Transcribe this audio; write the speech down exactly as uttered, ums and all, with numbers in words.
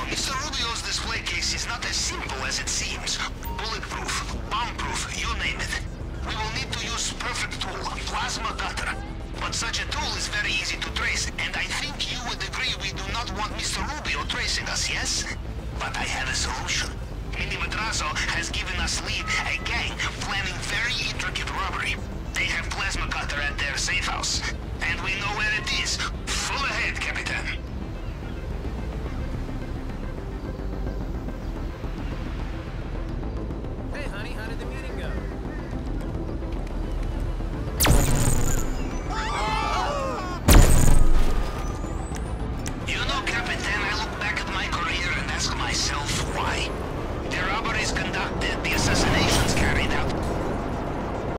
Mister Rubio's display case is not as simple as it seems. Bulletproof, bomb-proof, you name it. We will need to use perfect tool, plasma cutter. But such a tool is very easy to trace, and I think you would agree we do not want Mister Rubio tracing us, yes? But I have a solution. Mini Madrazo has given us lead a gang planning very intricate robbery. They have plasma cutter at their safe house.